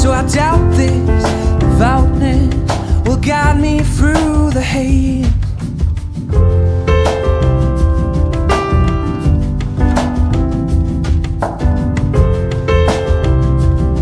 So I doubt this devoutness will guide me through the haze.